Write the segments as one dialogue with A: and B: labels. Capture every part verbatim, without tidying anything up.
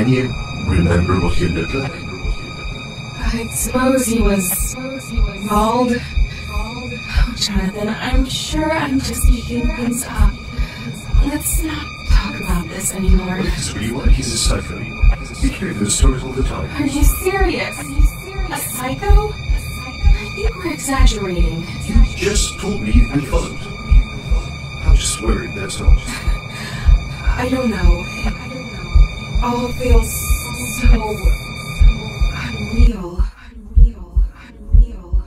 A: Can you remember what he looked like?
B: I suppose he was bald. Oh, Jonathan, I'm sure I'm just making things up. Let's not talk about this anymore.
A: Please, rewind. He's a psycho. You hear those stories all the time.
B: Are you serious? A psycho? I think we're exaggerating.
A: You just told me you've been followed. I'm just worried, that's all.
B: I don't know. It all feels so unreal. Unreal. Unreal.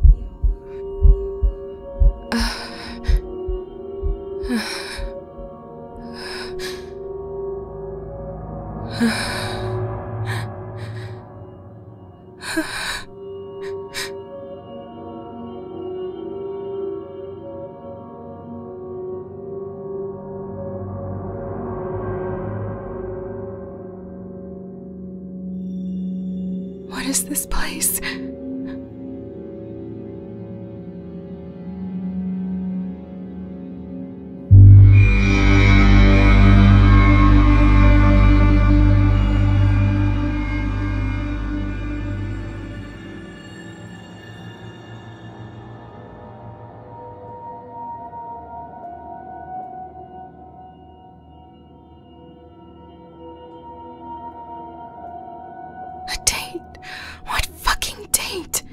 B: What is this place? A date? What fucking date?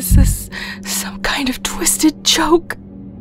B: Is this some kind of twisted joke?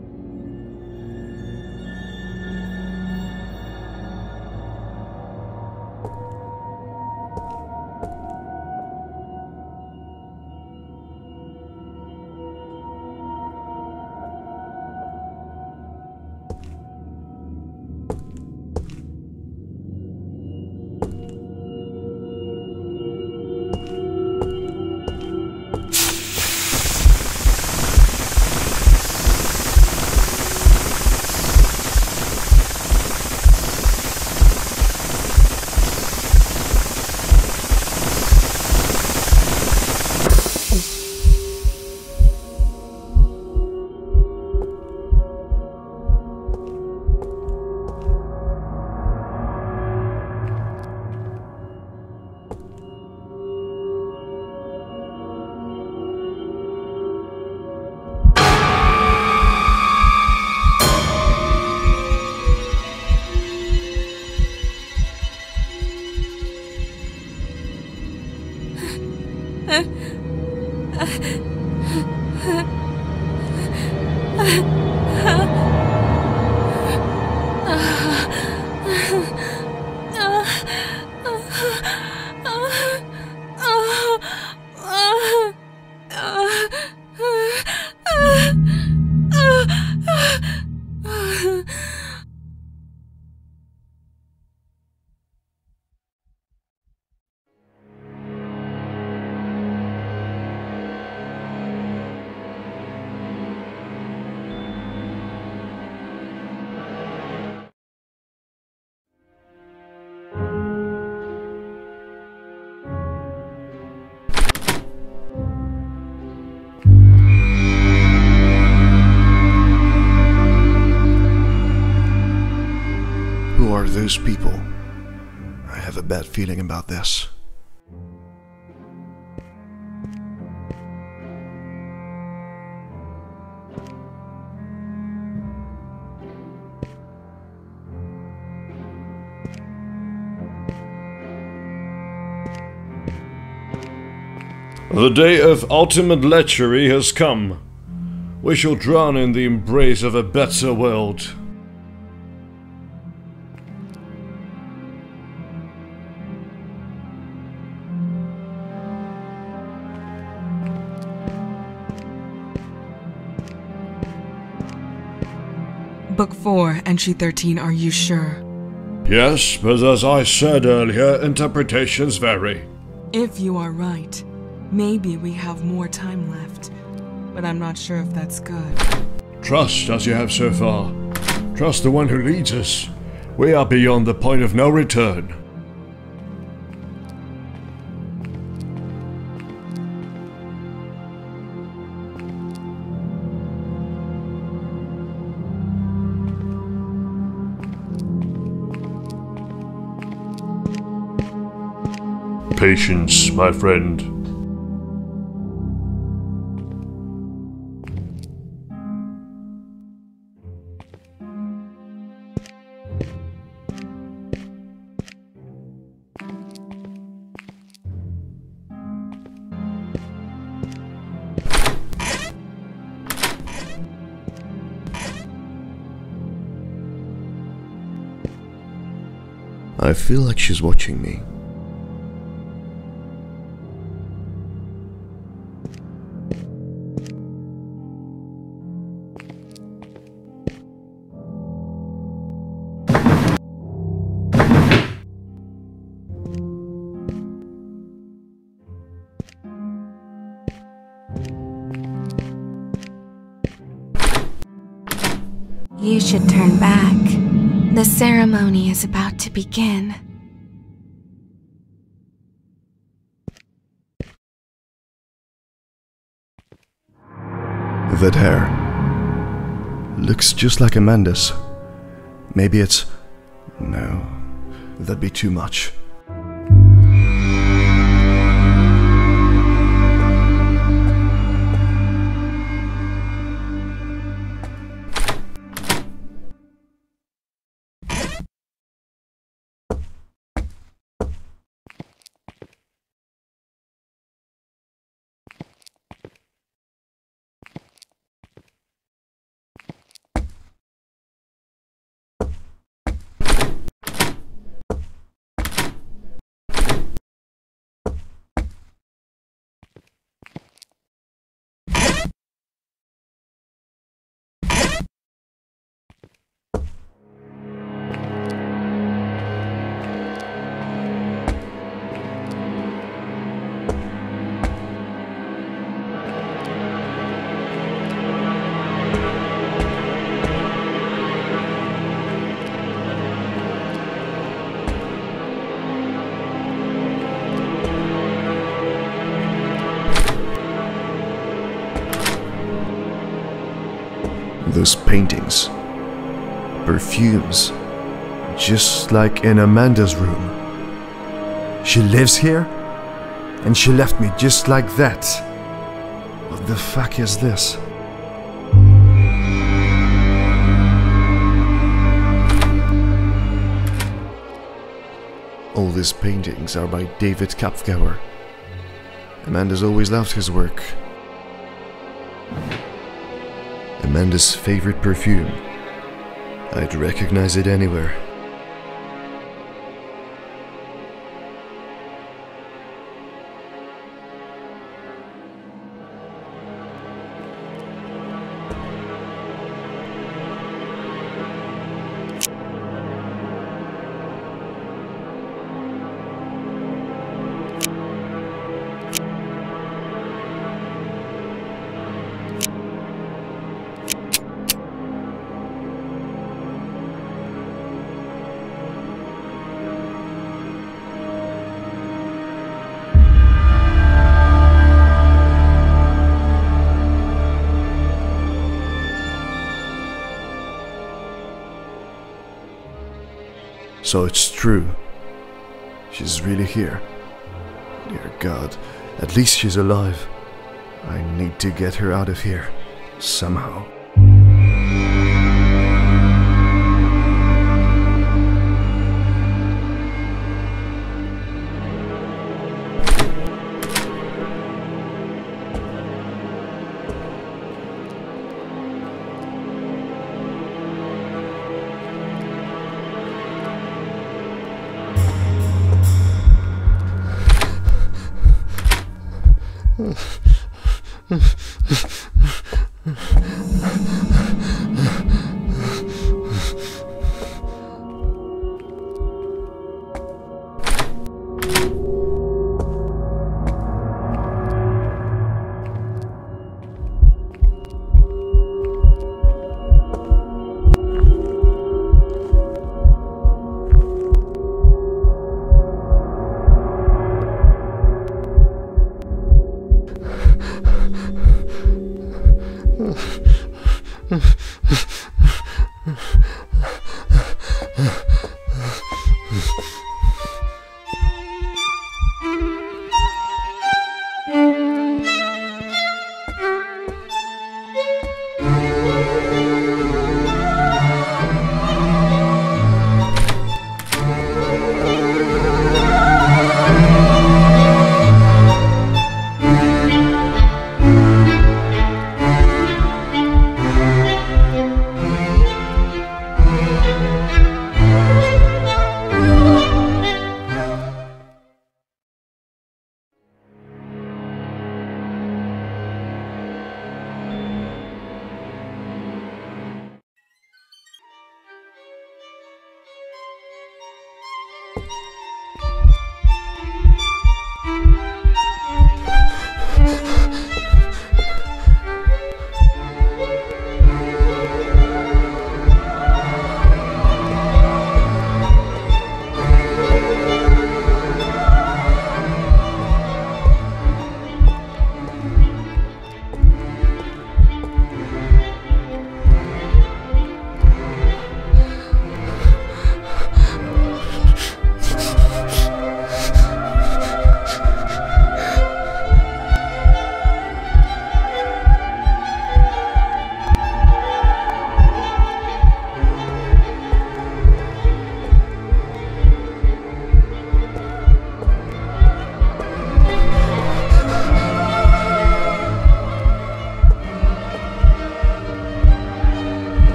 A: Who are those people? I have a bad feeling about this.
C: The day of ultimate lechery has come. We shall drown in the embrace of a better world.
D: Book four, Entry thirteen, are you sure?
C: Yes, but as I said earlier, interpretations vary.
D: If you are right, maybe we have more time left, but I'm not sure if that's good.
C: Trust as you have so far. Trust the one who leads us. We are beyond the point of no return. Patience, my friend.
A: I feel like she's watching me.
E: You should turn back. The ceremony is about to begin.
A: That hair looks just like Amanda's. Maybe it's... no, that'd be too much. Those paintings. Perfumes. Just like in Amanda's room. She lives here? And she left me just like that. What the fuck is this? All these paintings are by David Kapfgauer. Amanda's always loved his work. Amanda's favorite perfume. I'd recognize it anywhere. So it's true. She's really here. Dear God, at least she's alive. I need to get her out of here. Somehow.